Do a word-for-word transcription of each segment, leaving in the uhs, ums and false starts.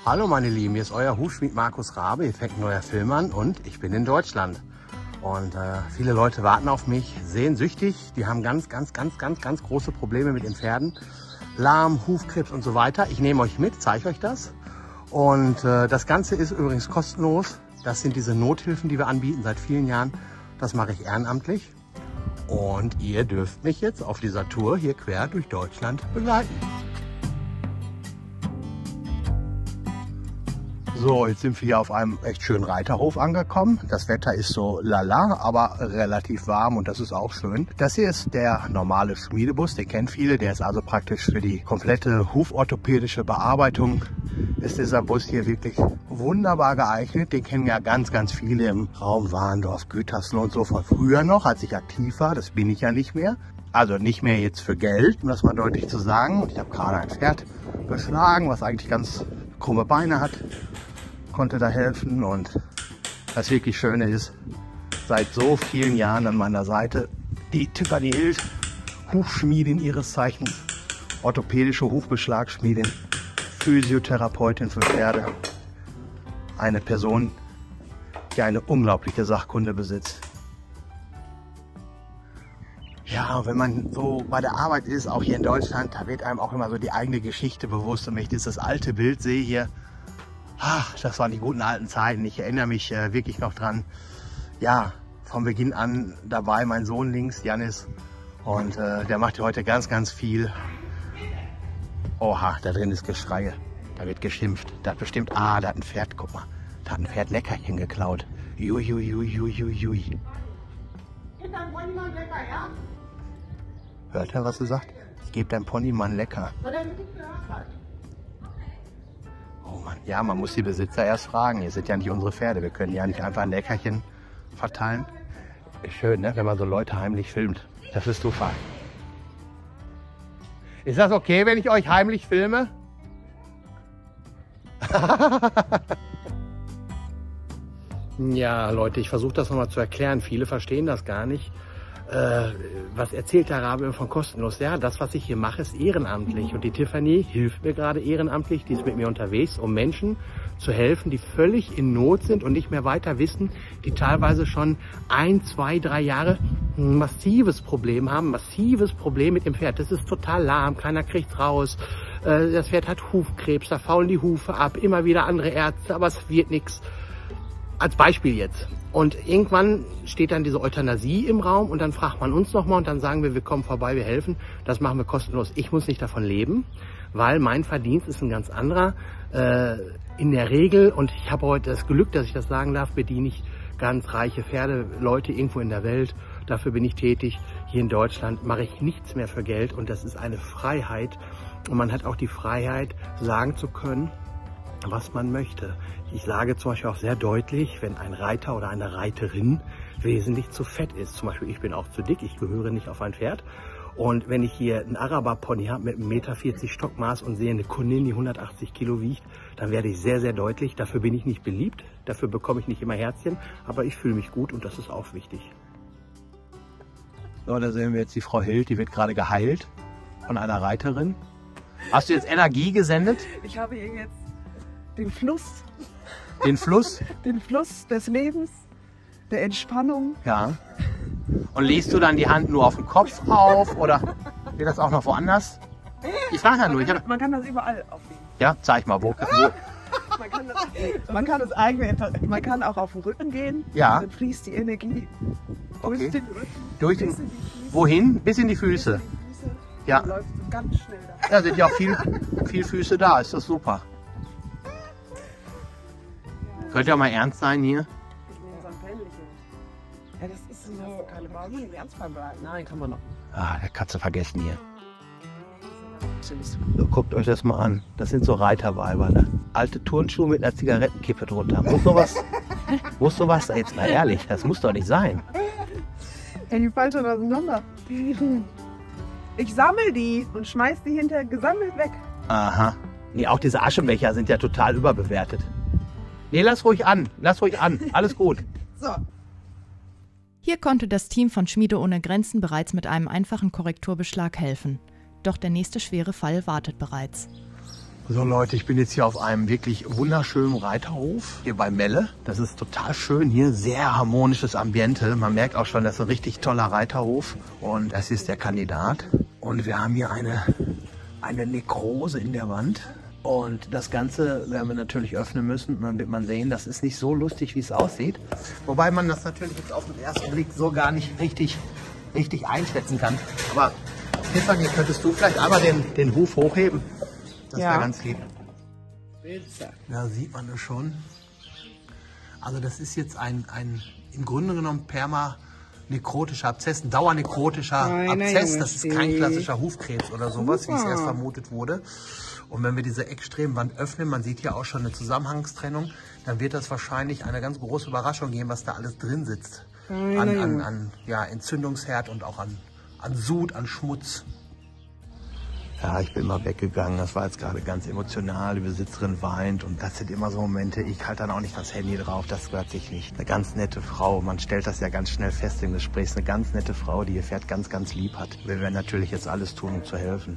Hallo meine Lieben, hier ist euer Hufschmied Markus Rabe, hier fängt ein neuer Film an und ich bin in Deutschland. Und äh, viele Leute warten auf mich, sehnsüchtig, die haben ganz, ganz, ganz, ganz, ganz große Probleme mit den Pferden. Lahm, Hufkrebs und so weiter. Ich nehme euch mit, zeige euch das. Und äh, das Ganze ist übrigens kostenlos. Das sind diese Nothilfen, die wir anbieten seit vielen Jahren. Das mache ich ehrenamtlich. Und ihr dürft mich jetzt auf dieser Tour hier quer durch Deutschland begleiten. So, jetzt sind wir hier auf einem echt schönen Reiterhof angekommen. Das Wetter ist so lala, aber relativ warm und das ist auch schön. Das hier ist der normale Schmiedebus, den kennen viele. Der ist also praktisch für die komplette huforthopädische Bearbeitung. Ist dieser Bus hier wirklich wunderbar geeignet. Den kennen ja ganz, ganz viele im Raum Warndorf, Gütersloh und so von früher noch, als ich aktiv war. Das bin ich ja nicht mehr. Also nicht mehr jetzt für Geld, um das mal deutlich zu sagen. Und ich habe gerade ein Pferd beschlagen, was eigentlich ganz krumme Beine hat. Konnte da helfen und das wirklich Schöne ist, seit so vielen Jahren an meiner Seite die Tiffany Hild, Hufschmiedin ihres Zeichens, orthopädische Hufbeschlagschmiedin, Physiotherapeutin für Pferde, eine Person, die eine unglaubliche Sachkunde besitzt. Ja, wenn man so bei der Arbeit ist, auch hier in Deutschland, da wird einem auch immer so die eigene Geschichte bewusst. Und wenn ich dieses alte Bild sehe hier, ach, das waren die guten alten Zeiten. Ich erinnere mich äh, wirklich noch dran. Ja, von Beginn an dabei mein Sohn links, Janis. Und äh, der macht heute ganz, ganz viel. Oha, da drin ist Geschreie. Da wird geschimpft. Da hat bestimmt, ah, da hat ein Pferd, guck mal. Da hat ein Pferd Leckerchen geklaut. Jui, jui, jui, jui, jui, jui. Hört er, was er sagt? Ich gebe deinem Pony mal ein Lecker. Oh Mann, ja, man muss die Besitzer erst fragen. Ihr sind ja nicht unsere Pferde. Wir können ja nicht einfach ein Leckerchen verteilen. Ist schön, ne? Wenn man so Leute heimlich filmt. Das ist Zufall. Ist das okay, wenn ich euch heimlich filme? Ja, Leute, ich versuche das nochmal zu erklären. Viele verstehen das gar nicht. Äh, was erzählt der Rabe von kostenlos? Ja, das, was ich hier mache, ist ehrenamtlich. Und die Tiffany hilft mir gerade ehrenamtlich. Die ist mit mir unterwegs, um Menschen zu helfen, die völlig in Not sind und nicht mehr weiter wissen, die teilweise schon ein, zwei, drei Jahre ein massives Problem haben, massives Problem mit dem Pferd. Das ist total lahm, keiner kriegt's raus. Äh, das Pferd hat Hufkrebs, da faulen die Hufe ab, immer wieder andere Ärzte, aber es wird nichts. Als Beispiel jetzt. Und irgendwann steht dann diese Euthanasie im Raum und dann fragt man uns nochmal und dann sagen wir, wir kommen vorbei, wir helfen. Das machen wir kostenlos. Ich muss nicht davon leben, weil mein Verdienst ist ein ganz anderer. Äh, in der Regel, und ich habe heute das Glück, dass ich das sagen darf, bediene ich ganz reiche Pferdeleute irgendwo in der Welt. Dafür bin ich tätig. Hier in Deutschland mache ich nichts mehr für Geld und das ist eine Freiheit. Und man hat auch die Freiheit, sagen zu können, was man möchte. Ich sage zum Beispiel auch sehr deutlich, wenn ein Reiter oder eine Reiterin wesentlich zu fett ist. Zum Beispiel, ich bin auch zu dick, ich gehöre nicht auf ein Pferd. Und wenn ich hier einen Araber-Pony habe mit einem Meter vierzig Stockmaß und sehe eine Kundin, die hundertachtzig Kilo wiegt, dann werde ich sehr, sehr deutlich. Dafür bin ich nicht beliebt, dafür bekomme ich nicht immer Herzchen, aber ich fühle mich gut und das ist auch wichtig. So, da sehen wir jetzt die Frau Hild, die wird gerade geheilt von einer Reiterin. Hast du jetzt Energie gesendet? Ich habe ihr jetzt den Fluss, den Fluss, den Fluss des Lebens, der Entspannung. Ja. Und legst du dann die Hand nur auf den Kopf auf oder geht das auch noch woanders? Ich frage ja nur. Man Ich kann, hab... man kann das überall auflegen. Ja, zeig mal, wo. wo. Man kann das, man kann das eigene, man kann auch auf den Rücken gehen. Ja. Dann fließt die Energie durch Okay. den Rücken. Durch den, bis in die Füße, wohin? Bis in die Füße. bis in die Füße. Ja. Dann läuft es ganz schnell da. Da sind ja auch viel, viel Füße da. Ist das super. Könnt ihr auch mal ernst sein hier? Ich nehme so ein Pellchen. Ja, das ist so keine Warum nicht ernst bleiben. Nein, kann man noch. Ah, der Katze vergessen hier. So, guckt euch das mal an. Das sind so Reiterweiber, ne? Alte Turnschuhe mit einer Zigarettenkippe drunter. Muss sowas, muss sowas, jetzt mal ehrlich, das muss doch nicht sein. Ja, die fallen schon auseinander. Ich sammle die und schmeiß die hinterher gesammelt weg. Aha. Nee, auch diese Aschenbecher sind ja total überbewertet. Nee, lass ruhig an. Lass ruhig an. Alles gut. So. Hier konnte das Team von Schmiede ohne Grenzen bereits mit einem einfachen Korrekturbeschlag helfen. Doch der nächste schwere Fall wartet bereits. So Leute, ich bin jetzt hier auf einem wirklich wunderschönen Reiterhof, hier bei Melle. Das ist total schön hier, sehr harmonisches Ambiente. Man merkt auch schon, das ist ein richtig toller Reiterhof. Und das ist der Kandidat. Und wir haben hier eine, eine Nekrose in der Wand. Und das Ganze werden wir natürlich öffnen müssen. Dann wird man sehen, das ist nicht so lustig, wie es aussieht. Wobei man das natürlich jetzt auf den ersten Blick so gar nicht richtig, richtig einschätzen kann. Aber Tiffany, könntest du vielleicht einmal den, den Huf hochheben? Das Ja. wäre ganz lieb. Da sieht man das schon. Also das ist jetzt ein, ein im Grunde genommen permanekrotischer Abszess, ein dauernekrotischer Kleiner Abszess. Junge, Das ist kein Steve. klassischer Hufkrebs oder sowas, wie es Super. erst vermutet wurde. Und wenn wir diese Extremwand öffnen, man sieht hier auch schon eine Zusammenhangstrennung, dann wird das wahrscheinlich eine ganz große Überraschung geben, was da alles drin sitzt. Kleiner An, an, Junge. an ja, Entzündungsherd und auch an, an Sud, an Schmutz. Ja, ich bin mal weggegangen. Das war jetzt gerade ganz emotional. Die Besitzerin weint und das sind immer so Momente. Ich halte dann auch nicht das Handy drauf. Das gehört sich nicht. Eine ganz nette Frau. Man stellt das ja ganz schnell fest im Gespräch. Ist eine ganz nette Frau, die ihr Pferd ganz, ganz lieb hat. Wir werden natürlich jetzt alles tun, um zu helfen.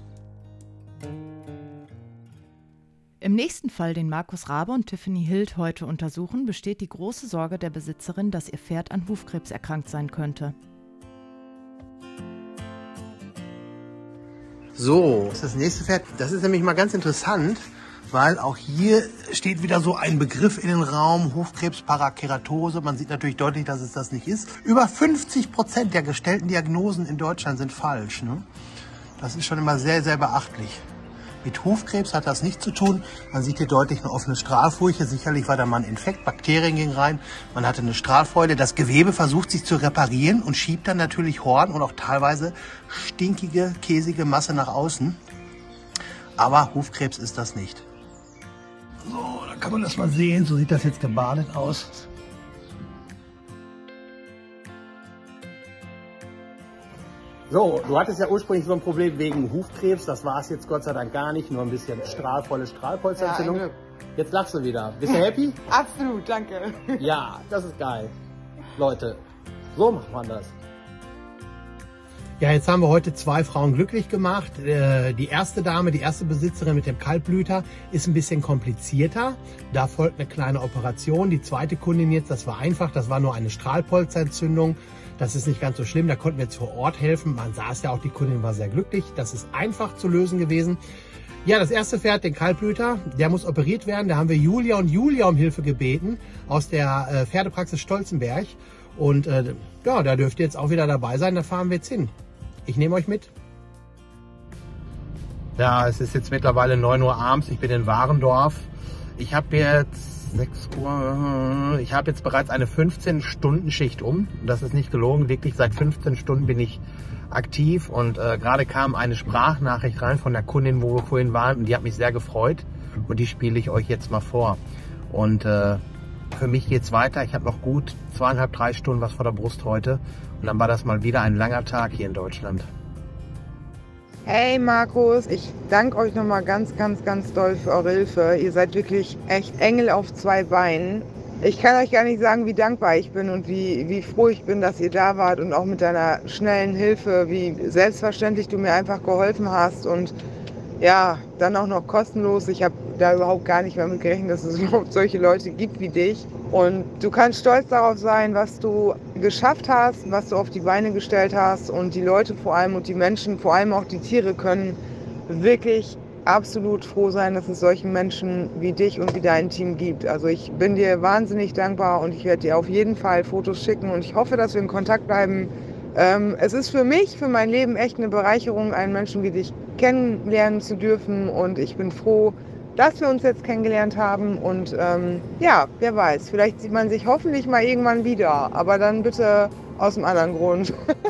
Im nächsten Fall, den Markus Rabe und Tiffany Hild heute untersuchen, besteht die große Sorge der Besitzerin, dass ihr Pferd an Hufkrebs erkrankt sein könnte. So, das ist das nächste Pferd. Das ist nämlich mal ganz interessant, weil auch hier steht wieder so ein Begriff in den Raum, Hufkrebs, Parakeratose. Man sieht natürlich deutlich, dass es das nicht ist. Über fünfzig Prozent der gestellten Diagnosen in Deutschland sind falsch. Ne? Das ist schon immer sehr, sehr beachtlich. Mit Hufkrebs hat das nichts zu tun. Man sieht hier deutlich eine offene Strahlfurche. Sicherlich war da mal ein Infekt, Bakterien gingen rein. Man hatte eine Strahlfäule. Das Gewebe versucht sich zu reparieren und schiebt dann natürlich Horn und auch teilweise stinkige, käsige Masse nach außen. Aber Hufkrebs ist das nicht. So, da kann man das mal sehen. So sieht das jetzt gebadet aus. So, du hattest ja ursprünglich so ein Problem wegen Hufkrebs. Das war es jetzt Gott sei Dank gar nicht. Nur ein bisschen strahlvolle Strahlpolsterentzündung. Ja, ein Glück. Jetzt lachst du wieder. Bist du happy? Absolut, danke. Ja, das ist geil. Leute, so macht man das. Ja, jetzt haben wir heute zwei Frauen glücklich gemacht. Die erste Dame, die erste Besitzerin mit dem Kaltblüter, ist ein bisschen komplizierter. Da folgt eine kleine Operation. Die zweite Kundin jetzt, das war einfach. Das war nur eine Strahlpolsterentzündung. Das ist nicht ganz so schlimm, da konnten wir jetzt vor Ort helfen. Man sah es ja auch, die Kundin war sehr glücklich. Das ist einfach zu lösen gewesen. Ja, das erste Pferd, den Kaltblüter, der muss operiert werden. Da haben wir Julia und Julia um Hilfe gebeten aus der äh, Pferdepraxis Stolzenberg. Und äh, ja, da dürft ihr jetzt auch wieder dabei sein, da fahren wir jetzt hin. Ich nehme euch mit. Ja, es ist jetzt mittlerweile neun Uhr abends, ich bin in Warendorf. Ich habe jetzt sechs Uhr. Ich habe jetzt bereits eine fünfzehn Stunden Schicht um. Das ist nicht gelogen. Wirklich seit fünfzehn Stunden bin ich aktiv. Und äh, gerade kam eine Sprachnachricht rein von der Kundin, wo wir vorhin waren. Und die hat mich sehr gefreut. Und die spiele ich euch jetzt mal vor. Und äh, für mich geht's weiter. Ich habe noch gut zweieinhalb, drei Stunden was vor der Brust heute. Und dann war das mal wieder ein langer Tag hier in Deutschland. Hey Markus, ich danke euch nochmal ganz, ganz, ganz doll für eure Hilfe. Ihr seid wirklich echt Engel auf zwei Beinen. Ich kann euch gar nicht sagen, wie dankbar ich bin und wie, wie froh ich bin, dass ihr da wart und auch mit deiner schnellen Hilfe, wie selbstverständlich du mir einfach geholfen hast und ja, dann auch noch kostenlos. Ich habe da überhaupt gar nicht mehr mit gerechnet, dass es überhaupt solche Leute gibt wie dich. Und du kannst stolz darauf sein, was du geschafft hast, was du auf die Beine gestellt hast. Und die Leute vor allem und die Menschen, vor allem auch die Tiere, können wirklich absolut froh sein, dass es solche Menschen wie dich und wie dein Team gibt. Also ich bin dir wahnsinnig dankbar und ich werde dir auf jeden Fall Fotos schicken und ich hoffe, dass wir in Kontakt bleiben. Ähm, es ist für mich, für mein Leben echt eine Bereicherung, einen Menschen wie dich kennenlernen zu dürfen und ich bin froh, dass wir uns jetzt kennengelernt haben und ähm, ja, wer weiß, vielleicht sieht man sich hoffentlich mal irgendwann wieder, aber dann bitte aus einem anderen Grund.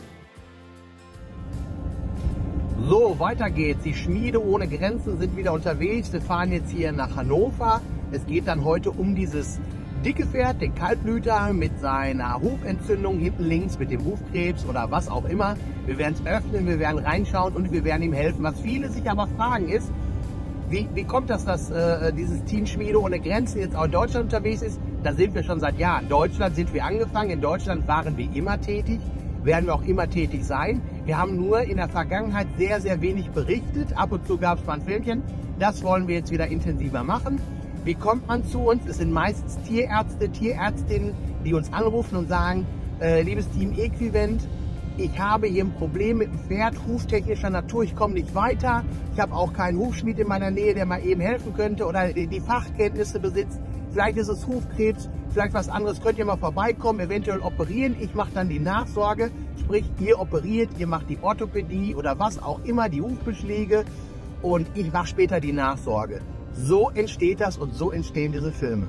So, weiter geht's. Die Schmiede ohne Grenzen sind wieder unterwegs. Wir fahren jetzt hier nach Hannover. Es geht dann heute um dieses dicke Pferd, den Kaltblüter mit seiner Hubentzündung hinten links, mit dem Hufkrebs oder was auch immer. Wir werden es öffnen, wir werden reinschauen und wir werden ihm helfen. Was viele sich aber fragen ist, wie, wie kommt das, dass äh, dieses Team Schmiede ohne Grenzen jetzt auch in Deutschland unterwegs ist? Da sind wir schon seit Jahren. In Deutschland sind wir angefangen, in Deutschland waren wir immer tätig, werden wir auch immer tätig sein. Wir haben nur in der Vergangenheit sehr, sehr wenig berichtet. Ab und zu gab es mal ein Filmchen. Das wollen wir jetzt wieder intensiver machen. Wie kommt man zu uns? Es sind meistens Tierärzte, Tierärztinnen, die uns anrufen und sagen, äh, liebes Team Equivent, ich habe hier ein Problem mit dem Pferd, huftechnischer Natur, ich komme nicht weiter. Ich habe auch keinen Hufschmied in meiner Nähe, der mal eben helfen könnte oder die Fachkenntnisse besitzt. Vielleicht ist es Hufkrebs, vielleicht was anderes. Könnt ihr mal vorbeikommen, eventuell operieren. Ich mache dann die Nachsorge, sprich ihr operiert, ihr macht die Orthopädie oder was auch immer, die Hufbeschläge und ich mache später die Nachsorge. So entsteht das und so entstehen diese Filme.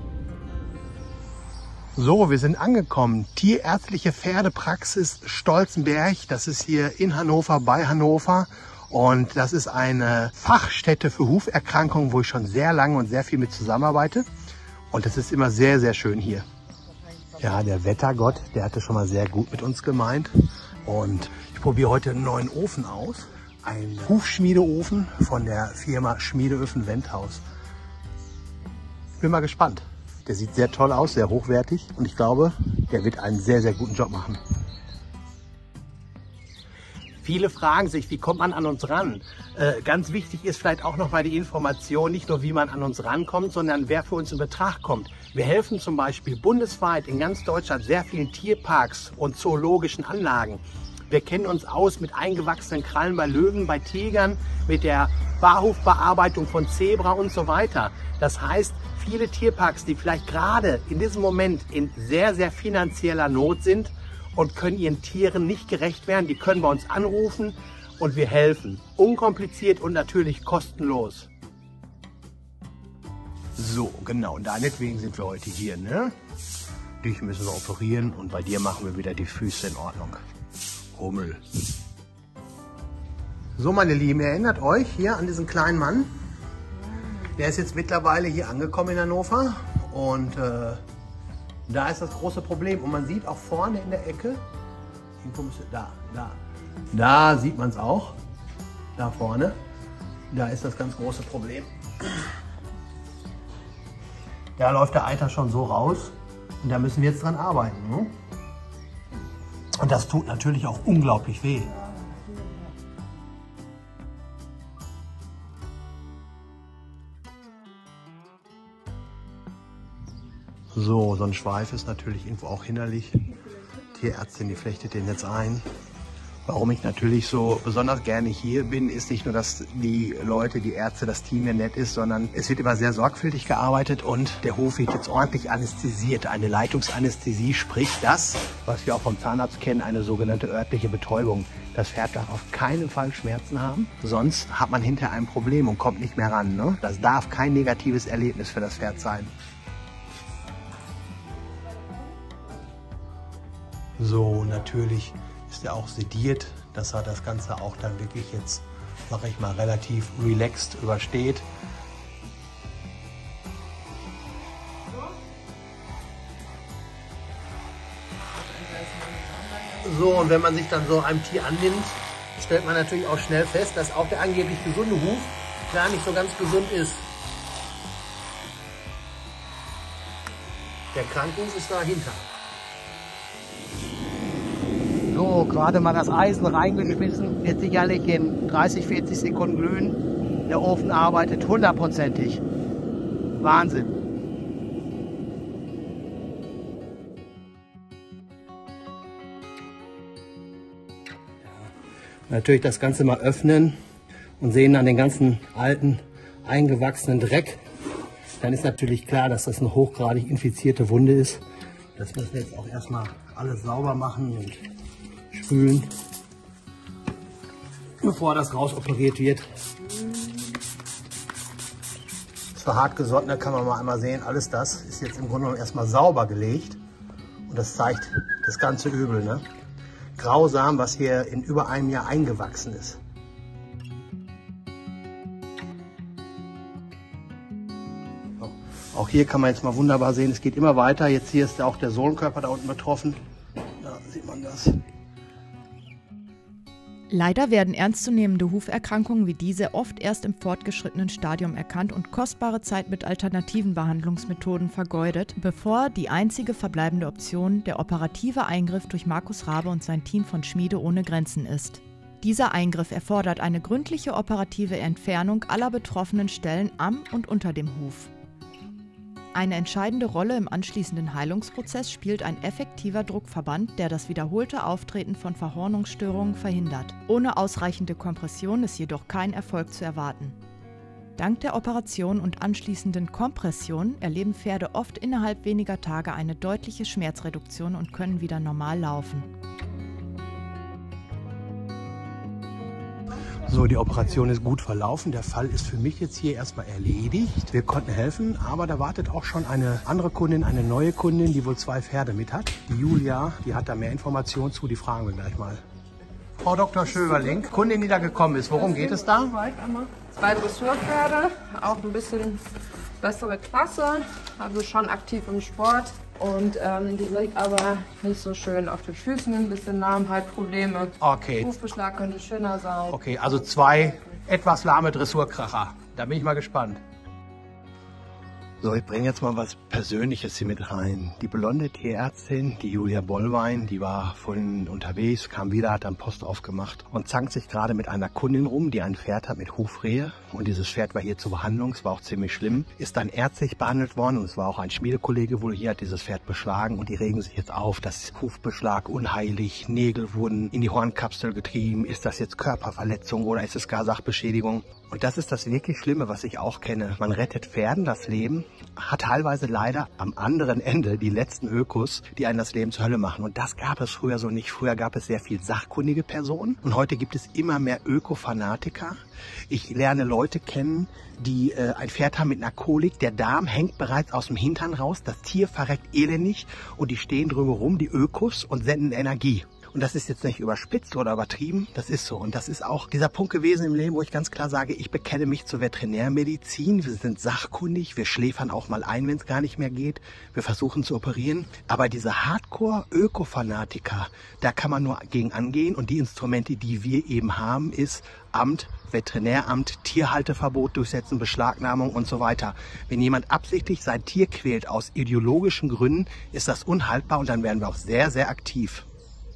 So, wir sind angekommen. Tierärztliche Pferdepraxis Stolzenberg. Das ist hier in Hannover, bei Hannover. Und das ist eine Fachstätte für Huferkrankungen, wo ich schon sehr lange und sehr viel mit zusammenarbeite. Und das ist immer sehr, sehr schön hier. Ja, der Wettergott, der hatte schon mal sehr gut mit uns gemeint. Und ich probiere heute einen neuen Ofen aus. Ein Hufschmiedeofen von der Firma Schmiedeöfen Wendhaus. Bin mal gespannt. Der sieht sehr toll aus, sehr hochwertig und ich glaube, der wird einen sehr, sehr guten Job machen. Viele fragen sich, wie kommt man an uns ran? Äh, ganz wichtig ist vielleicht auch noch mal die Information, nicht nur wie man an uns rankommt, sondern wer für uns in Betracht kommt. Wir helfen zum Beispiel bundesweit in ganz Deutschland sehr vielen Tierparks und zoologischen Anlagen. Wir kennen uns aus mit eingewachsenen Krallen bei Löwen, bei Tigern, mit der Barhufbearbeitung von Zebra und so weiter. Das heißt, viele Tierparks, die vielleicht gerade in diesem Moment in sehr, sehr finanzieller Not sind und können ihren Tieren nicht gerecht werden, die können bei uns anrufen und wir helfen. Unkompliziert und natürlich kostenlos. So, genau, und deinetwegen sind wir heute hier, ne? Dich müssen wir operieren und bei dir machen wir wieder die Füße in Ordnung. Hummel. So, meine Lieben, ihr erinnert euch hier an diesen kleinen Mann? Der ist jetzt mittlerweile hier angekommen in Hannover und äh, da ist das große Problem. Und man sieht auch vorne in der Ecke, da, da, da sieht man es auch, da vorne, da ist das ganz große Problem. Da läuft der Eiter schon so raus und da müssen wir jetzt dran arbeiten. Ne? Und das tut natürlich auch unglaublich weh. So, so ein Schweif ist natürlich irgendwo auch hinderlich. Tierärztin, die flechtet den jetzt ein. Warum ich natürlich so besonders gerne hier bin, ist nicht nur, dass die Leute, die Ärzte, das Team hier nett ist, sondern es wird immer sehr sorgfältig gearbeitet und der Hof wird jetzt ordentlich anästhesiert. Eine Leitungsanästhesie, sprich das, was wir auch vom Zahnarzt kennen, eine sogenannte örtliche Betäubung. Das Pferd darf auf keinen Fall Schmerzen haben, sonst hat man hinterher ein Problem und kommt nicht mehr ran. Ne? Das darf kein negatives Erlebnis für das Pferd sein. So, natürlich ist er auch sediert, dass er das Ganze auch dann wirklich jetzt, sag ich mal, relativ relaxed übersteht. So, und wenn man sich dann so einem Tier annimmt, stellt man natürlich auch schnell fest, dass auch der angeblich gesunde Huf gar nicht so ganz gesund ist. Der Krankenhuf ist dahinter. So, gerade mal das Eisen reingeschmissen, wird sicherlich in dreißig, vierzig Sekunden glühen. Der Ofen arbeitet hundertprozentig. Wahnsinn. Natürlich das Ganze mal öffnen und sehen dann den ganzen alten, eingewachsenen Dreck. Dann ist natürlich klar, dass das eine hochgradig infizierte Wunde ist. Das müssen wir jetzt auch erstmal alles sauber machen und spülen, bevor das rausoperiert wird. Das war hartgesotten, da kann man mal einmal sehen, alles das ist jetzt im Grunde genommen erstmal sauber gelegt. Und das zeigt das ganze Übel, ne? Grausam, was hier in über einem Jahr eingewachsen ist. Auch hier kann man jetzt mal wunderbar sehen, es geht immer weiter. Jetzt hier ist auch der Sohlenkörper da unten betroffen. Da sieht man das. Leider werden ernstzunehmende Huferkrankungen wie diese oft erst im fortgeschrittenen Stadium erkannt und kostbare Zeit mit alternativen Behandlungsmethoden vergeudet, bevor die einzige verbleibende Option der operative Eingriff durch Markus Rabe und sein Team von Schmiede ohne Grenzen ist. Dieser Eingriff erfordert eine gründliche operative Entfernung aller betroffenen Stellen am und unter dem Huf. Eine entscheidende Rolle im anschließenden Heilungsprozess spielt ein effektiver Druckverband, der das wiederholte Auftreten von Verhornungsstörungen verhindert. Ohne ausreichende Kompression ist jedoch kein Erfolg zu erwarten. Dank der Operation und anschließenden Kompression erleben Pferde oft innerhalb weniger Tage eine deutliche Schmerzreduktion und können wieder normal laufen. So, die Operation ist gut verlaufen. Der Fall ist für mich jetzt hier erstmal erledigt. Wir konnten helfen, aber da wartet auch schon eine andere Kundin, eine neue Kundin, die wohl zwei Pferde mit hat. Die Julia, die hat da mehr Informationen zu, die fragen wir gleich mal. Frau Doktor Schöberling, Kundin, die da gekommen ist, worum geht es da? Zwei Dressurpferde, auch ein bisschen bessere Klasse, also schon aktiv im Sport. Und ähm, die liegt aber nicht so schön auf den Füßen, ein bisschen Lahmheitprobleme. Okay. Hufbeschlag könnte schöner sein. Okay, also zwei etwas lahme Dressurkracher. Da bin ich mal gespannt. So, ich bringe jetzt mal was Persönliches hier mit rein. Die blonde Tierärztin, die Julia Bollwein, die war vorhin unterwegs, kam wieder, hat dann Post aufgemacht und zankt sich gerade mit einer Kundin rum, die ein Pferd hat mit Hufrehe. Und dieses Pferd war hier zur Behandlung, es war auch ziemlich schlimm. Ist dann ärztlich behandelt worden und es war auch ein Schmiedekollege wohl hier, hat dieses Pferd beschlagen und die regen sich jetzt auf, dass Hufbeschlag unheilig, Nägel wurden in die Hornkapsel getrieben. Ist das jetzt Körperverletzung oder ist es gar Sachbeschädigung? Und das ist das wirklich Schlimme, was ich auch kenne. Man rettet Pferden das Leben, hat teilweise leider am anderen Ende die letzten Ökos, die einen das Leben zur Hölle machen. Und das gab es früher so nicht. Früher gab es sehr viel sachkundige Personen und heute gibt es immer mehr Ökofanatiker. Ich lerne Leute kennen, die äh, ein Pferd haben mit einer Kolik. Der Darm hängt bereits aus dem Hintern raus, das Tier verreckt elendig und die stehen drumherum, die Ökos, und senden Energie. Und das ist jetzt nicht überspitzt oder übertrieben, das ist so. Und das ist auch dieser Punkt gewesen im Leben, wo ich ganz klar sage, ich bekenne mich zur Veterinärmedizin. Wir sind sachkundig, wir schläfern auch mal ein, wenn es gar nicht mehr geht. Wir versuchen zu operieren. Aber diese Hardcore-Ökofanatiker, da kann man nur gegen angehen. Und die Instrumente, die wir eben haben, ist Amt, Veterinäramt, Tierhalteverbot durchsetzen, Beschlagnahmung und so weiter. Wenn jemand absichtlich sein Tier quält aus ideologischen Gründen, ist das unhaltbar und dann werden wir auch sehr, sehr aktiv.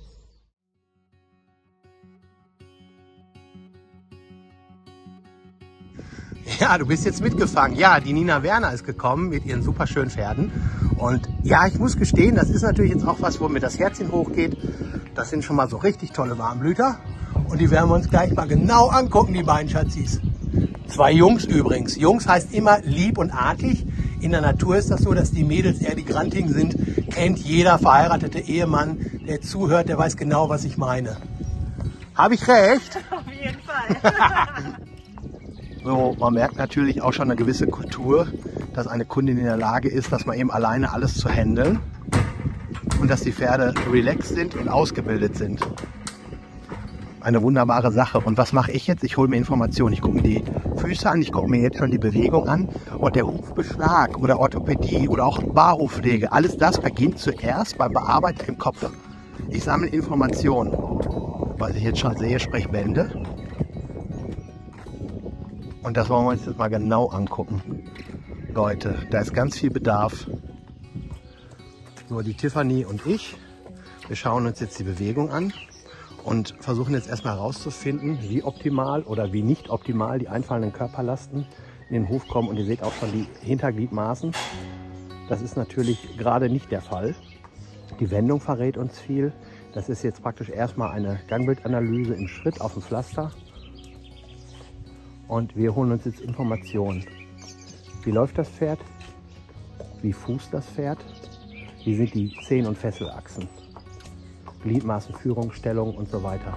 Ja, du bist jetzt mitgefangen. Ja, die Nina Werner ist gekommen mit ihren super schönen Pferden. Und ja, ich muss gestehen, das ist natürlich jetzt auch was, wo mir das Herzchen hochgeht. Das sind schon mal so richtig tolle Warmblüter. Und die werden wir uns gleich mal genau angucken, die beiden Schatzis. Zwei Jungs übrigens. Jungs heißt immer lieb und artig. In der Natur ist das so, dass die Mädels eher die Grantigen sind. Kennt jeder verheiratete Ehemann, der zuhört, der weiß genau, was ich meine. Habe ich recht? Auf jeden Fall. So, man merkt natürlich auch schon eine gewisse Kultur, dass eine Kundin in der Lage ist, dass man eben alleine alles zu handeln und dass die Pferde relaxed sind und ausgebildet sind. Eine wunderbare Sache. Und was mache ich jetzt? Ich hole mir Informationen. Ich gucke mir die Füße an, ich gucke mir jetzt schon die Bewegung an und der Hufbeschlag oder Orthopädie oder auch Barhufpflege. Alles das beginnt zuerst beim Bearbeiten im Kopf. Ich sammle Informationen. Was ich jetzt schon sehe, Sprechbände. Und das wollen wir uns jetzt mal genau angucken. Leute, da ist ganz viel Bedarf. So, die Tiffany und ich, wir schauen uns jetzt die Bewegung an und versuchen jetzt erstmal herauszufinden, wie optimal oder wie nicht optimal die einfallenden Körperlasten in den Hof kommen. Und ihr seht auch schon die Hintergliedmaßen. Das ist natürlich gerade nicht der Fall. Die Wendung verrät uns viel. Das ist jetzt praktisch erstmal eine Gangbildanalyse im Schritt auf dem Pflaster. Und wir holen uns jetzt Informationen. Wie läuft das Pferd? Wie fußt das Pferd? Wie sind die Zehen- und Fesselachsen? Gliedmaßen, Führung, Stellung und so weiter.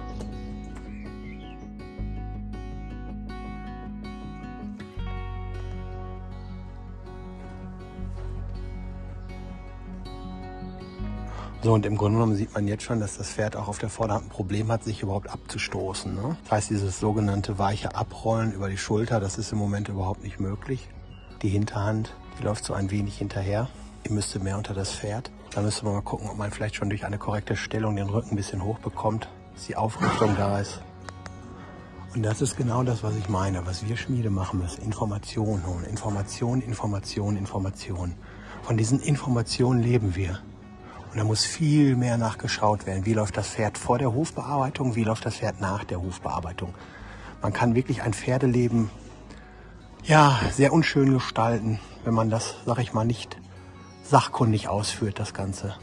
So, und im Grunde genommen sieht man jetzt schon, dass das Pferd auch auf der Vorderhand ein Problem hat, sich überhaupt abzustoßen. Ne? Das heißt, dieses sogenannte weiche Abrollen über die Schulter, das ist im Moment überhaupt nicht möglich. Die Hinterhand, die läuft so ein wenig hinterher. Die müsste mehr unter das Pferd. Da müsste man mal gucken, ob man vielleicht schon durch eine korrekte Stellung den Rücken ein bisschen hoch bekommt, dass die Aufrichtung da ist. Und das ist genau das, was ich meine, was wir Schmiede machen müssen. Information holen. Information, Information, Information. Von diesen Informationen leben wir. Und da muss viel mehr nachgeschaut werden. Wie läuft das Pferd vor der Hufbearbeitung? Wie läuft das Pferd nach der Hufbearbeitung? Man kann wirklich ein Pferdeleben ja, sehr unschön gestalten, wenn man das, sag ich mal, nicht sachkundig ausführt, das Ganze.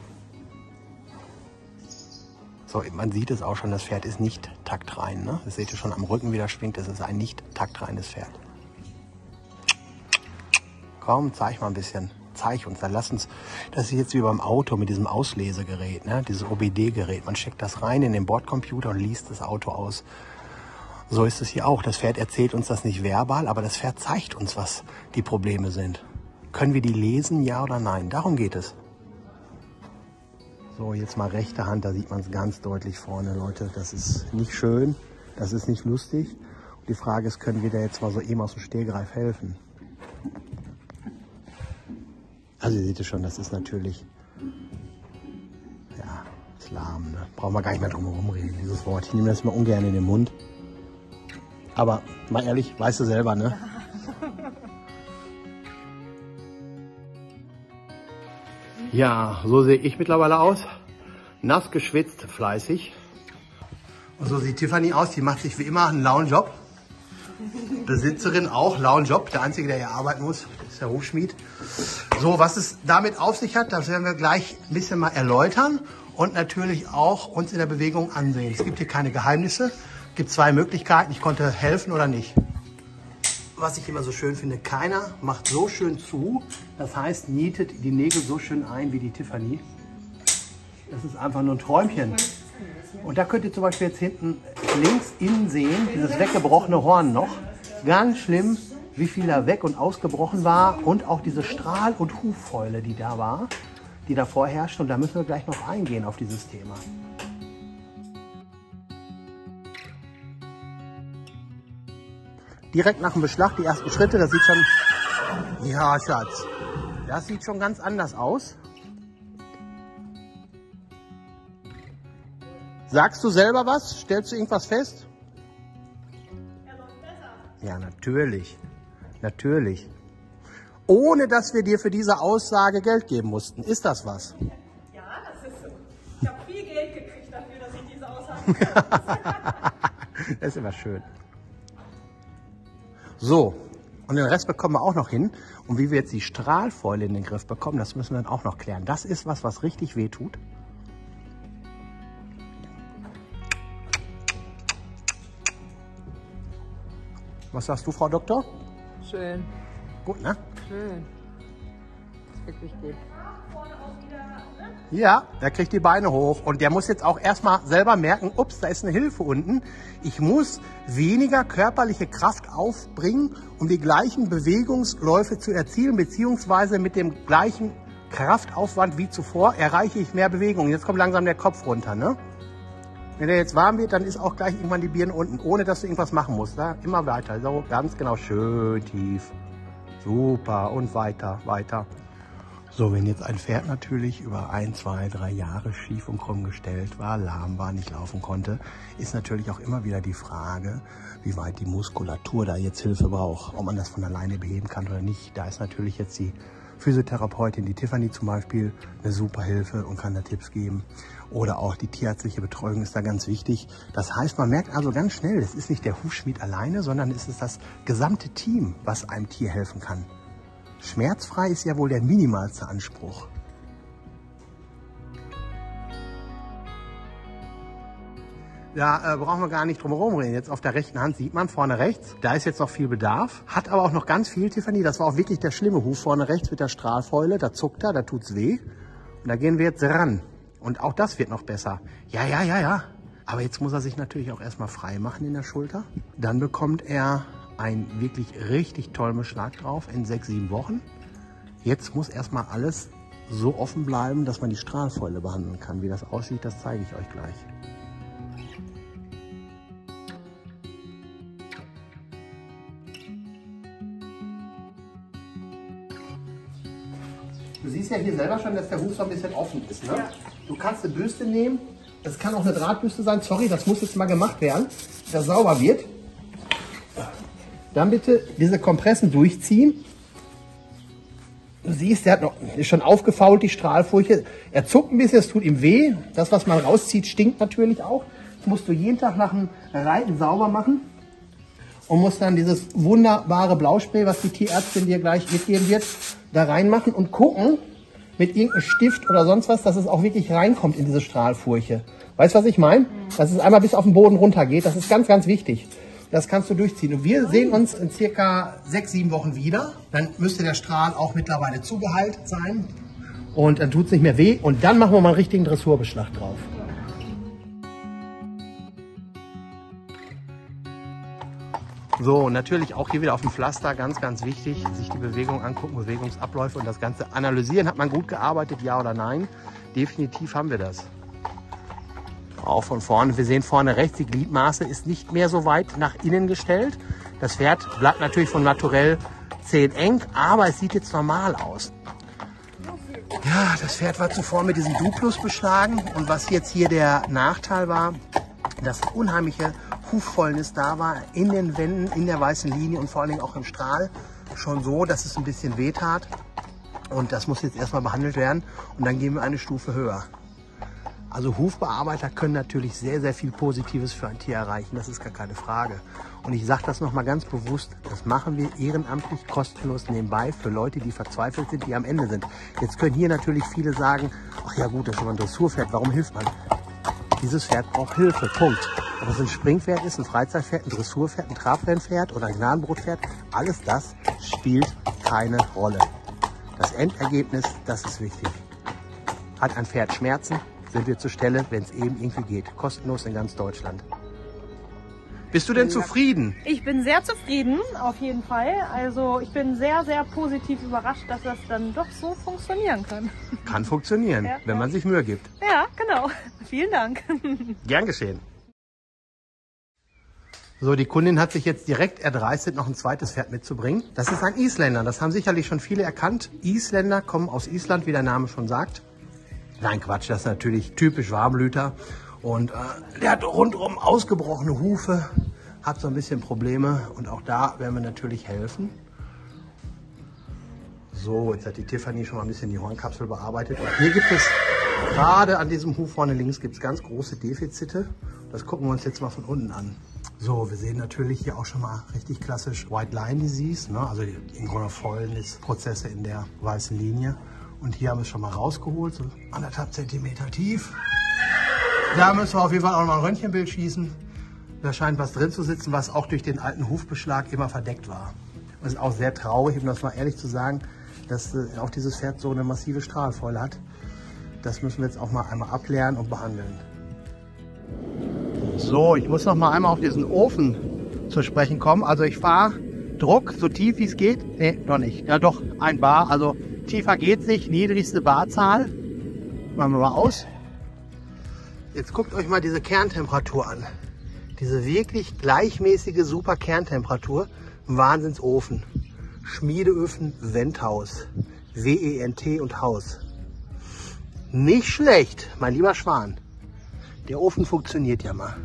So, man sieht es auch schon, das Pferd ist nicht taktrein. Ne? Das seht ihr schon am Rücken, wie das schwingt. Es ist ein nicht taktreines Pferd. Komm, zeig mal ein bisschen. Zeig uns, dann lass uns. Das ist jetzt wie beim Auto mit diesem Auslesegerät, ne? Dieses O B D-Gerät. Man steckt das rein in den Bordcomputer und liest das Auto aus. So ist es hier auch. Das Pferd erzählt uns das nicht verbal, aber das Pferd zeigt uns, was die Probleme sind. Können wir die lesen, ja oder nein? Darum geht es. So, jetzt mal rechte Hand, da sieht man es ganz deutlich vorne, Leute. Das ist nicht schön, das ist nicht lustig. Und die Frage ist, können wir da jetzt mal so eben aus dem Stehgreif helfen? Also ihr seht es schon, das ist natürlich, ja, ist lahm, ne? Brauchen wir gar nicht mehr drum herum reden, dieses Wort. Ich nehme das mal ungern in den Mund. Aber mal ehrlich, weißt du selber, ne? Ja, so sehe ich mittlerweile aus. Nass geschwitzt, fleißig. Und so sieht Tiffany aus, die macht sich wie immer einen lauen Job. Besitzerin auch, lauen Job. Der Einzige, der hier arbeiten muss, ist der Hufschmied. So, was es damit auf sich hat, das werden wir gleich ein bisschen mal erläutern und natürlich auch uns in der Bewegung ansehen. Es gibt hier keine Geheimnisse. Es gibt zwei Möglichkeiten, ich konnte helfen oder nicht. Was ich immer so schön finde, keiner macht so schön zu, das heißt, nietet die Nägel so schön ein wie die Tiffany. Das ist einfach nur ein Träumchen. Und da könnt ihr zum Beispiel jetzt hinten links innen sehen, dieses weggebrochene Horn noch. Ganz schlimm, wie viel da weg und ausgebrochen war und auch diese Strahl- und Huffäule, die da war, die da vorherrscht. Und da müssen wir gleich noch eingehen auf dieses Thema. Direkt nach dem Beschlag, die ersten Schritte, das sieht schon, ja Schatz, das sieht schon ganz anders aus. Sagst du selber was? Stellst du irgendwas fest? Er läuft besser. Ja, natürlich. Natürlich. Ohne, dass wir dir für diese Aussage Geld geben mussten. Ist das was? Ja, das ist so. Ich habe viel Geld gekriegt dafür, dass ich diese Aussage mache. Das ist immer schön. So, und den Rest bekommen wir auch noch hin. Und wie wir jetzt die Strahlfäule in den Griff bekommen, das müssen wir dann auch noch klären. Das ist was, was richtig weh tut. Was sagst du, Frau Doktor? Schön, Gut, ne? schön. Ist wirklich gut. Ja, der kriegt die Beine hoch und der muss jetzt auch erstmal selber merken, ups, da ist eine Hilfe unten. Ich muss weniger körperliche Kraft aufbringen, um die gleichen Bewegungsläufe zu erzielen, beziehungsweise mit dem gleichen Kraftaufwand wie zuvor erreiche ich mehr Bewegung. Jetzt kommt langsam der Kopf runter, ne? Wenn der jetzt warm wird, dann ist auch gleich irgendwann die Birne unten, ohne dass du irgendwas machen musst. Da immer weiter, so ganz genau, schön tief. Super und weiter, weiter. So, wenn jetzt ein Pferd natürlich über ein, zwei, drei Jahre schief und krumm gestellt war, lahm war, nicht laufen konnte, ist natürlich auch immer wieder die Frage, wie weit die Muskulatur da jetzt Hilfe braucht, ob man das von alleine beheben kann oder nicht. Da ist natürlich jetzt die Physiotherapeutin, die Tiffany zum Beispiel, eine super Hilfe und kann da Tipps geben. Oder auch die tierärztliche Betreuung ist da ganz wichtig. Das heißt, man merkt also ganz schnell, es ist nicht der Hufschmied alleine, sondern es ist das gesamte Team, was einem Tier helfen kann. Schmerzfrei ist ja wohl der minimalste Anspruch. Da äh, brauchen wir gar nicht drum herum reden. Jetzt auf der rechten Hand sieht man vorne rechts, da ist jetzt noch viel Bedarf. Hat aber auch noch ganz viel, Tiffany. Das war auch wirklich der schlimme Huf vorne rechts mit der Strahlfäule. Da zuckt er, da tut's weh. Und da gehen wir jetzt ran. Und auch das wird noch besser. Ja, ja, ja, ja. Aber jetzt muss er sich natürlich auch erstmal frei machen in der Schulter. Dann bekommt er einen wirklich richtig tollen Beschlag drauf in sechs, sieben Wochen. Jetzt muss erstmal alles so offen bleiben, dass man die Strahlfäule behandeln kann. Wie das aussieht, das zeige ich euch gleich. Du siehst ja hier selber schon, dass der Huf so ein bisschen offen ist. Ne? Ja. Du kannst eine Bürste nehmen, das kann auch eine Drahtbürste sein. Sorry, das muss jetzt mal gemacht werden, dass das sauber wird. Dann bitte diese Kompressen durchziehen. Du siehst, der hat noch, ist schon aufgefault, die Strahlfurche. Er zuckt ein bisschen, es tut ihm weh. Das, was man rauszieht, stinkt natürlich auch. Das musst du jeden Tag nach dem Reiten sauber machen. Und musst dann dieses wunderbare Blauspray, was die Tierärztin dir gleich mitgeben wird, da reinmachen und gucken, mit irgendeinem Stift oder sonst was, dass es auch wirklich reinkommt in diese Strahlfurche. Weißt du, was ich meine? Dass es einmal bis auf den Boden runter geht. Das ist ganz, ganz wichtig. Das kannst du durchziehen. Und wir sehen uns in circa sechs, sieben Wochen wieder. Dann müsste der Strahl auch mittlerweile zugeheilt sein. Und dann tut es nicht mehr weh. Und dann machen wir mal einen richtigen Dressurbeschlag drauf. So, natürlich auch hier wieder auf dem Pflaster, ganz, ganz wichtig, sich die Bewegung angucken, Bewegungsabläufe und das Ganze analysieren. Hat man gut gearbeitet, ja oder nein? Definitiv haben wir das. Auch von vorne, wir sehen vorne rechts, die Gliedmaße ist nicht mehr so weit nach innen gestellt. Das Pferd bleibt natürlich von naturell zehneng, aber es sieht jetzt normal aus. Ja, das Pferd war zuvor mit diesem Duplus beschlagen und was jetzt hier der Nachteil war, dass unheimliche Huffäulnis da war in den Wänden, in der weißen Linie und vor allen Dingen auch im Strahl. Schon so, dass es ein bisschen weh tat. Und das muss jetzt erstmal behandelt werden und dann gehen wir eine Stufe höher. Also Hufbearbeiter können natürlich sehr, sehr viel Positives für ein Tier erreichen. Das ist gar keine Frage. Und ich sage das nochmal ganz bewusst, das machen wir ehrenamtlich, kostenlos nebenbei für Leute, die verzweifelt sind, die am Ende sind. Jetzt können hier natürlich viele sagen, ach ja gut, das ist aber ein Dressurpferd, warum hilft man? Dieses Pferd braucht Hilfe, Punkt. Ob es ein Springpferd ist, ein Freizeitpferd, ein Dressurpferd, ein Trabrennpferd oder ein Gnadenbrotpferd, alles das spielt keine Rolle. Das Endergebnis, das ist wichtig. Hat ein Pferd Schmerzen, sind wir zur Stelle, wenn es eben irgendwie geht. Kostenlos in ganz Deutschland. Bist du denn zufrieden? Ich bin sehr zufrieden, auf jeden Fall. Also ich bin sehr, sehr positiv überrascht, dass das dann doch so funktionieren kann. Kann funktionieren, ja, wenn man sich Mühe gibt. Ja, genau. Vielen Dank. Gern geschehen. So, die Kundin hat sich jetzt direkt erdreistet, noch ein zweites Pferd mitzubringen. Das ist ein Isländer, das haben sicherlich schon viele erkannt. Isländer kommen aus Island, wie der Name schon sagt. Nein, Quatsch, das ist natürlich typisch Warmblüter. Und äh, der hat rundum ausgebrochene Hufe, hat so ein bisschen Probleme. Und auch da werden wir natürlich helfen. So, jetzt hat die Tiffany schon mal ein bisschen die Hornkapsel bearbeitet. Und hier gibt es, gerade an diesem Huf vorne links, gibt es ganz große Defizite. Das gucken wir uns jetzt mal von unten an. So, wir sehen natürlich hier auch schon mal richtig klassisch White Line Disease, ne? Also die Ingrona-Fäulnis-Prozesse in der weißen Linie. Und hier haben wir es schon mal rausgeholt, so anderthalb Zentimeter tief. Da müssen wir auf jeden Fall auch noch ein Röntgenbild schießen. Da scheint was drin zu sitzen, was auch durch den alten Hufbeschlag immer verdeckt war. Das ist auch sehr traurig, um das mal ehrlich zu sagen, dass äh, auch dieses Pferd so eine massive Strahlfäule hat. Das müssen wir jetzt auch mal einmal abklären und behandeln. So, ich muss noch mal einmal auf diesen Ofen zu sprechen kommen. Also ich fahre Druck so tief wie es geht. Ne, noch nicht. Ja doch, ein Bar. Also tiefer geht's nicht. Niedrigste Barzahl. Machen wir mal aus. Jetzt guckt euch mal diese Kerntemperatur an. Diese wirklich gleichmäßige, super Kerntemperatur. Wahnsinnsofen. Schmiedeöfen, Wendhaus. W E N T und Haus. Nicht schlecht, mein lieber Schwan. Der Ofen funktioniert ja mal.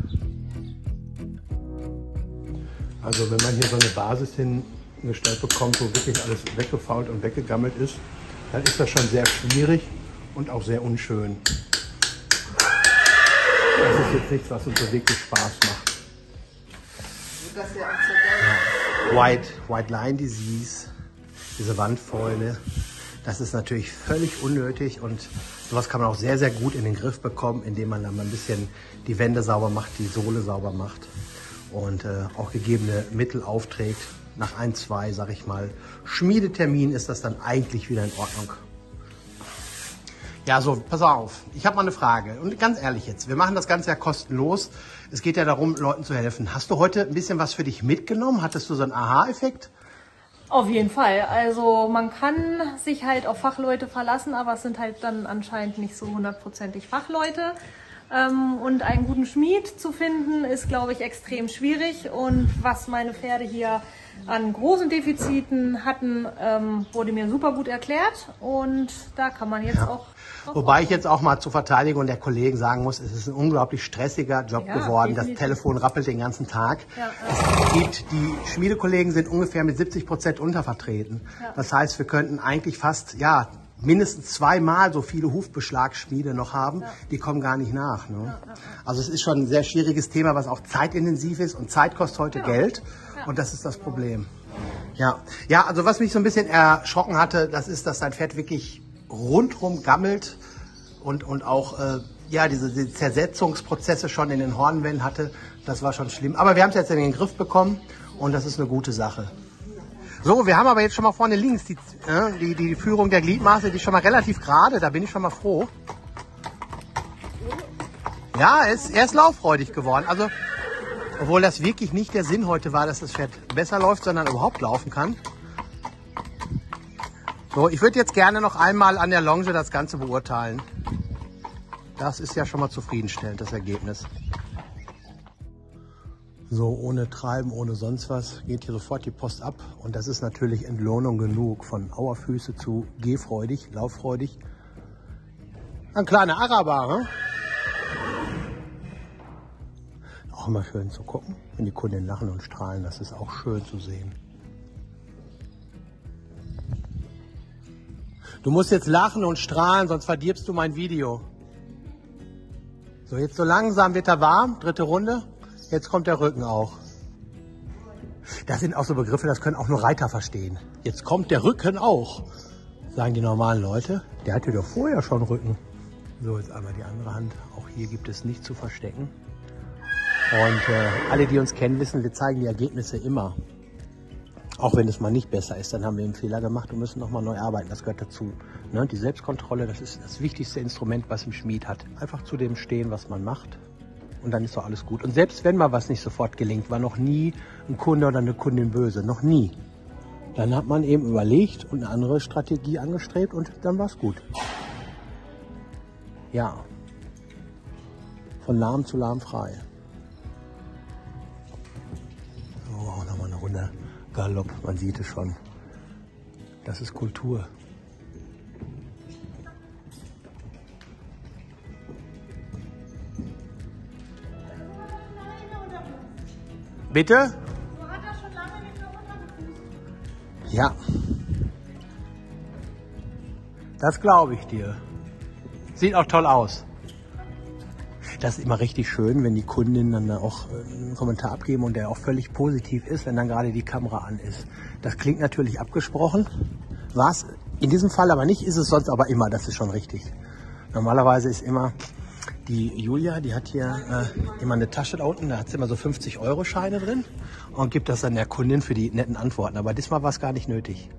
Also wenn man hier so eine Basis hingestellt bekommt, wo wirklich alles weggefault und weggegammelt ist, dann ist das schon sehr schwierig und auch sehr unschön. Das ist jetzt nichts, was uns so wirklich Spaß macht. Ja. White, White Line Disease, diese Wandfäule, das ist natürlich völlig unnötig und sowas kann man auch sehr, sehr gut in den Griff bekommen, indem man dann mal ein bisschen die Wände sauber macht, die Sohle sauber macht und äh, auch gegebene Mittel aufträgt. Nach ein, zwei, sag ich mal, Schmiedetermin ist das dann eigentlich wieder in Ordnung. Ja, so, pass auf, ich habe mal eine Frage und ganz ehrlich jetzt, wir machen das Ganze ja kostenlos. Es geht ja darum, Leuten zu helfen. Hast du heute ein bisschen was für dich mitgenommen? Hattest du so einen Aha-Effekt? Auf jeden Fall. Also man kann sich halt auf Fachleute verlassen, aber es sind halt dann anscheinend nicht so hundertprozentig Fachleute. Und einen guten Schmied zu finden, ist, glaube ich, extrem schwierig. Und was meine Pferde hier an großen Defiziten hatten, ähm, wurde mir super gut erklärt und da kann man jetzt Ja. auch... Wobei ich jetzt auch mal zur Verteidigung der Kollegen sagen muss, es ist ein unglaublich stressiger Job Ja, geworden. definitiv. Das Telefon rappelt den ganzen Tag. Ja. Es gibt, die Schmiedekollegen sind ungefähr mit siebzig Prozent untervertreten. Ja. Das heißt, wir könnten eigentlich fast, ja, mindestens zweimal so viele Hufbeschlagsschmiede noch haben. Ja. Die kommen gar nicht nach. Ne? Ja, ja, ja. Also es ist schon ein sehr schwieriges Thema, was auch zeitintensiv ist und Zeit kostet heute Ja. Geld. Ja. Und das ist das Problem. Ja, ja, also was mich so ein bisschen erschrocken hatte, das ist, dass sein Pferd wirklich rundrum gammelt und, und auch äh, ja, diese, diese Zersetzungsprozesse schon in den Hornwellen hatte. Das war schon schlimm. Aber wir haben es jetzt in den Griff bekommen und das ist eine gute Sache. So, wir haben aber jetzt schon mal vorne links die, äh, die, die Führung der Gliedmaße, die ist schon mal relativ gerade. Da bin ich schon mal froh. Ja, er ist, er ist lauffreudig geworden. Also, obwohl das wirklich nicht der Sinn heute war, dass das Pferd besser läuft, sondern überhaupt laufen kann. So, ich würde jetzt gerne noch einmal an der Longe das Ganze beurteilen. Das ist ja schon mal zufriedenstellend, das Ergebnis. So, ohne Treiben, ohne sonst was, geht hier sofort die Post ab. Und das ist natürlich Entlohnung genug. Von Auerfüße zu gehfreudig, lauffreudig. Ein kleiner Araber, ne? Auch immer schön zu gucken, wenn die Kunden lachen und strahlen. Das ist auch schön zu sehen. Du musst jetzt lachen und strahlen, sonst verdirbst du mein Video. So, jetzt so langsam wird er warm. Dritte Runde. Jetzt kommt der Rücken auch. Das sind auch so Begriffe, das können auch nur Reiter verstehen. Jetzt kommt der Rücken auch, sagen die normalen Leute. Der hatte doch vorher schon Rücken. So, jetzt einmal die andere Hand. Auch hier gibt es nichts zu verstecken. Und äh, alle, die uns kennen, wissen, wir zeigen die Ergebnisse immer. Auch wenn es mal nicht besser ist, dann haben wir einen Fehler gemacht und müssen nochmal neu arbeiten. Das gehört dazu. Ne? Die Selbstkontrolle, das ist das wichtigste Instrument, was ein Schmied hat. Einfach zu dem stehen, was man macht. Und dann ist doch alles gut. Und selbst wenn mal was nicht sofort gelingt, war noch nie ein Kunde oder eine Kundin böse. Noch nie. Dann hat man eben überlegt und eine andere Strategie angestrebt und dann war es gut. Ja. Von lahm zu lahm frei. So, nochmal eine Runde Galopp. Man sieht es schon. Das ist Kultur. Bitte? So hat er schon lange nicht mehr runtergepustet. Ja. Das glaube ich dir. Sieht auch toll aus. Das ist immer richtig schön, wenn die Kundinnen dann auch einen Kommentar abgeben und der auch völlig positiv ist, wenn dann gerade die Kamera an ist. Das klingt natürlich abgesprochen. War es in diesem Fall aber nicht, ist es sonst aber immer. Das ist schon richtig. Normalerweise ist immer die Julia, die hat hier äh, immer eine Tasche da unten, da hat sie immer so fünfzig Euro Scheine drin und gibt das dann der Kundin für die netten Antworten. Aber diesmal war es gar nicht nötig.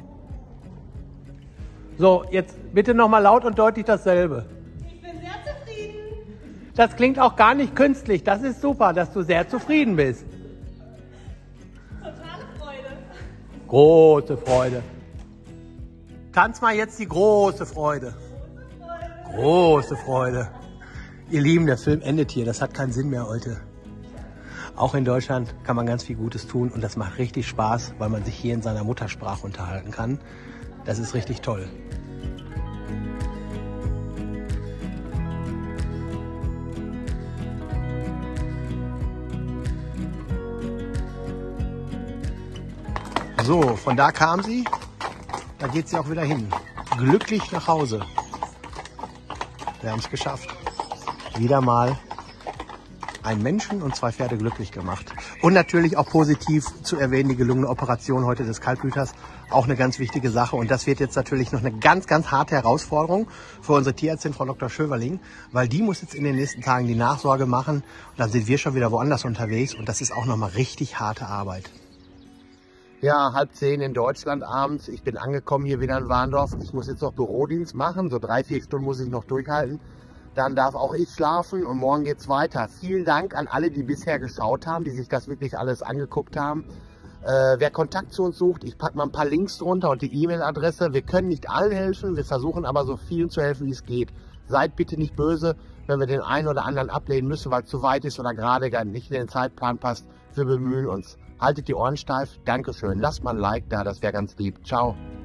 So, jetzt bitte nochmal laut und deutlich dasselbe. Ich bin sehr zufrieden. Das klingt auch gar nicht künstlich. Das ist super, dass du sehr zufrieden bist. Totale Freude. Große Freude. Tanz mal jetzt die große Freude. Große Freude. Ihr Lieben, der Film endet hier. Das hat keinen Sinn mehr heute. Auch in Deutschland kann man ganz viel Gutes tun und das macht richtig Spaß, weil man sich hier in seiner Muttersprache unterhalten kann. Das ist richtig toll. So, von da kam sie. Da geht sie auch wieder hin. Glücklich nach Hause. Wir haben es geschafft. Wieder mal einen Menschen und zwei Pferde glücklich gemacht. Und natürlich auch positiv zu erwähnen, die gelungene Operation heute des Kaltblüters. Auch eine ganz wichtige Sache. Und das wird jetzt natürlich noch eine ganz, ganz harte Herausforderung für unsere Tierärztin, Frau Doktor Schöverling. Weil die muss jetzt in den nächsten Tagen die Nachsorge machen. Und dann sind wir schon wieder woanders unterwegs. Und das ist auch nochmal richtig harte Arbeit. Ja, halb zehn in Deutschland abends. Ich bin angekommen hier wieder in Warndorf. Ich muss jetzt noch Bürodienst machen. So drei, vier Stunden muss ich noch durchhalten. Dann darf auch ich schlafen und morgen geht's weiter. Vielen Dank an alle, die bisher geschaut haben, die sich das wirklich alles angeguckt haben. Äh, wer Kontakt zu uns sucht, ich packe mal ein paar Links drunter und die E-Mail-Adresse. Wir können nicht allen helfen, wir versuchen aber so vielen zu helfen, wie es geht. Seid bitte nicht böse, wenn wir den einen oder anderen ablehnen müssen, weil es zu weit ist oder gerade gar nicht in den Zeitplan passt. Wir bemühen uns. Haltet die Ohren steif. Dankeschön. Lasst mal ein Like da, das wäre ganz lieb. Ciao.